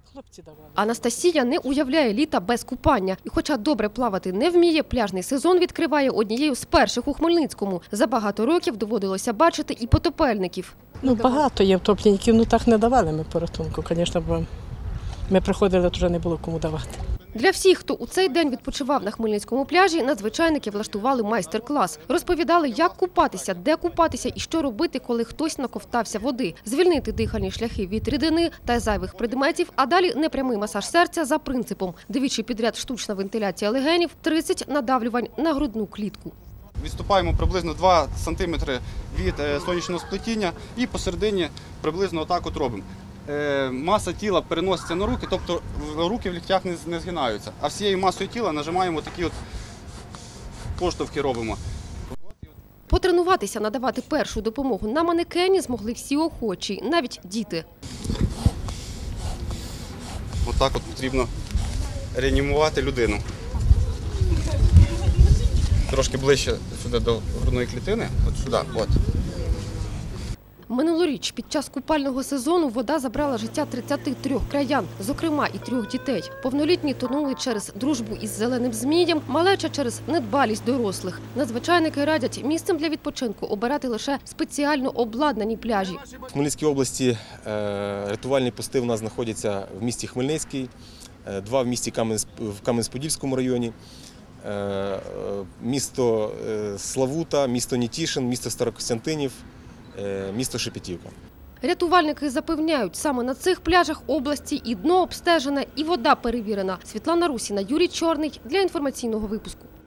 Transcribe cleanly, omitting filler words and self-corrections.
Хлопці давали. Анастасія не уявляє літа без купання. І хоча добре плавати не вміє, пляжний сезон відкриває однією з перших у Хмельницькому. За багато років доводилося бачити і потопельників. Багато є втопленників, так не давали ми порятунку, звісно, бо ми приходили, то вже не було кому давати. Для всіх, хто у цей день відпочивав на Хмельницькому пляжі, надзвичайники влаштували майстер-клас. Розповідали, як купатися, де купатися і що робити, коли хтось наковтався води. Звільнити дихальні шляхи від рідини та зайвих предметів, а далі непрямий масаж серця за принципом. Двічі підряд штучна вентиляція легенів, 30 надавлювань на грудну клітку. Відступаємо приблизно 2 см від сонячного сплетіння і посередині приблизно отак от робимо. Маса тіла переноситься на руки, тобто руки в ліктях не згинаються. А всією масою тіла нажимаємо такі от поштовхи робимо. Потренуватися надавати першу допомогу на манекені змогли всі охочі, навіть діти. Отак от потрібно реанімувати людину. Трошки ближче сюди до грудної клітини, от сюди, от. Минулоріч під час купального сезону вода забрала життя 33 краян, зокрема і 3 дітей. Повнолітні тонули через дружбу із зеленим змієм, малеча через недбалість дорослих. Надзвичайники радять місцем для відпочинку обирати лише спеціально обладнані пляжі. В Хмельницькій області рятувальні пости у нас знаходяться в місті Хмельницький, 2 в місті в Кам'янець-Подільському районі, місто Славута, місто Нетішин, місто Старокостянтинів, місто Шепетівка. Рятувальники запевняють, саме на цих пляжах області і дно обстежене, і вода перевірена. Світлана Русіна, Юрій Чорний для інформаційного випуску.